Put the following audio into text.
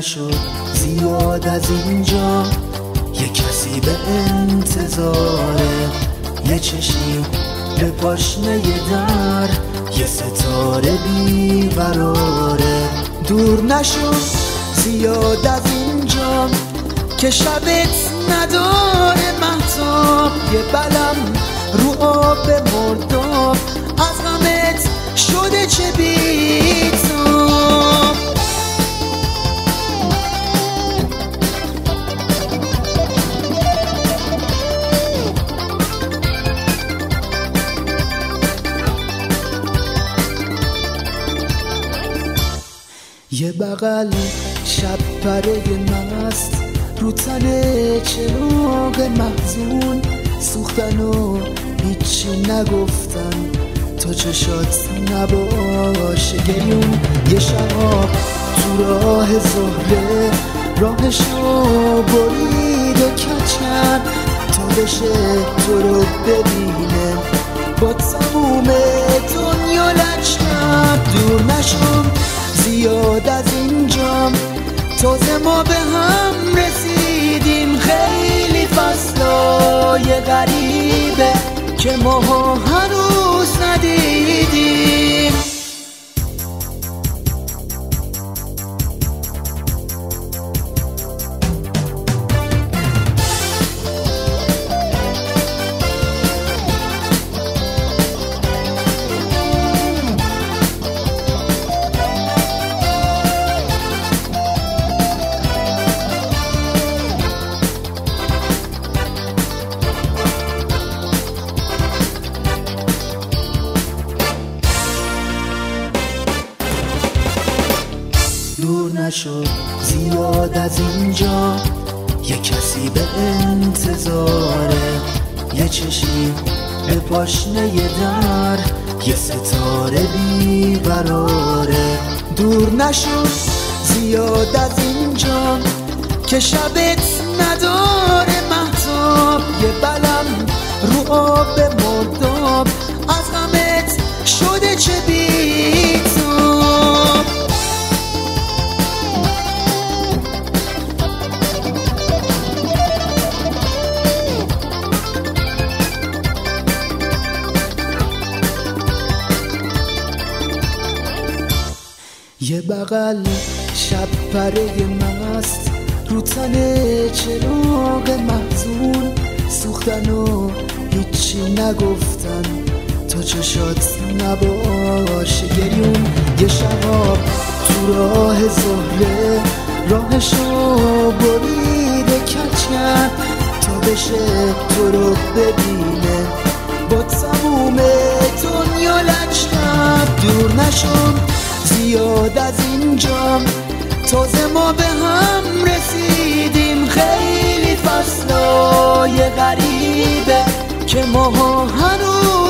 نشد زیاد از اینجا، یه کسی به انتظاره، یه چشمی به پاشنه در، یه ستاره بیقراره. دور نشد زیاد از اینجا که شبت نداره مهتاب، یه بلم رو آب مرداب، از غمت شده چه بی‌تاب. یه بغل شب پره مست، رو تنه چراغ محزون، سوختن و هیچی نگفتن تا چشات نباشه گریون. یه شهاب تو راه زهره، راهشو بریده کچن تا بشه تو رو ببینه با تموم دنیا لچن. دور نشم زیاد از اینجا، تازه ما به هم رسیدیم، خیلی فصلای غریبه که ما هنوز ندیدیم. دور نشد زیاد از اینجا، یه کسی به انتظاره، یه چشمی به پاشنه در، یه ستاره بیقراره. دور نشد زیاد از اینجا که شبت نداره مهتاب، یه بلم رو آب مرداب، از غمت شده چه بی‌تاب. یه بغل شب پره مست، رو تنه چراغ محزون، سوختن و هیچی نگفتن تا چشات نباشه گریون. یه شهاب تو راه زهره، راهشو بریده کچن تا بشه تو رو ببینه با تموم دنیا لچن. دور نشم زیاد از اینجا، تازه ما به هم رسیدیم، خیلی فصلای غریبه که ما هنوز